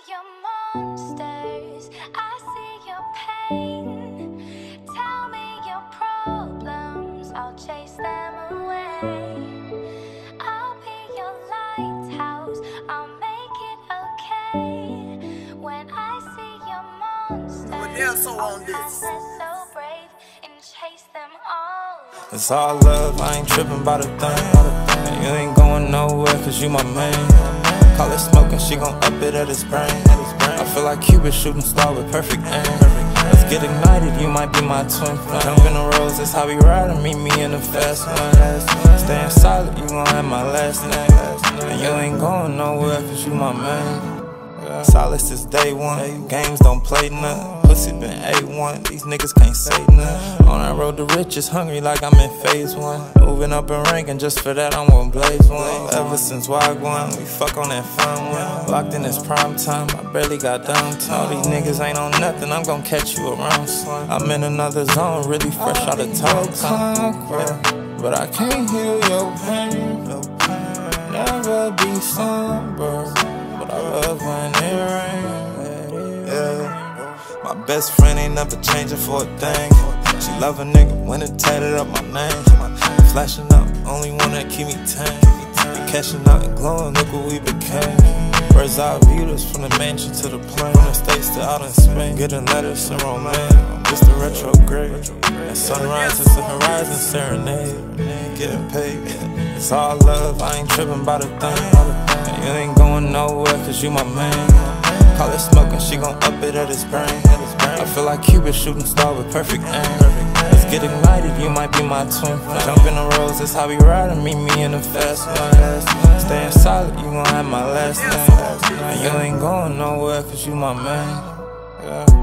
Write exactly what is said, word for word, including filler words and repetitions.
your monsters, I see your pain. Tell me your problems, I'll chase them away. I'll be your lighthouse, I'll make it okay. When I see your monsters, I'll pass so brave and chase them all. It's all love, I ain't trippin' about a thing. And you ain't going nowhere cause you my main. Call it smoking, she gon' up it at his brain. I feel like Cupid shooting star with perfect aim. Let's get ignited, you might be my twin flame. Jump in the rose, that's how we ride, and meet me in the fast one. Staying silent, you gon' have my last name. And you ain't going nowhere cause you my main. Solace is day one, games don't play none. Pussy been A one, these niggas can't say nothing. On that road to riches, hungry like I'm in phase one. Moving up in rank and just for that I'm gonna blaze one. Ever since wagwan, we fuck on that fun one. Locked in this prime time, I barely got downtime. All these niggas ain't on nothing, I'm gonna catch you around son. I'm in another zone, really fresh out of time. But I can't heal your pain. Never be somber, but I love when it rains. Yeah. My best friend ain't never changing for a thing. She love a nigga when it tatted up my name. Flashing out, only one that keep me tame. We cashing out and glowing, look what we became. Bird's eye view us from the mansion to the plane. From the States to out in Spain, getting letters and romance. I'm just a retrograde. And sunrise is the horizon serenade. Getting paid, it's all love, I ain't trippin' about a thing. And you ain't going nowhere cause you my main. Call it smoking, she gon' up it at his brain. I feel like Cupid shooting star with perfect aim. Let's get ignited, you might be my twin flame. Jump in the rose, that's how we ride, and meet me in the fast one. Staying solid, you gon' have my last name. And you ain't going nowhere cause you my main. Yeah.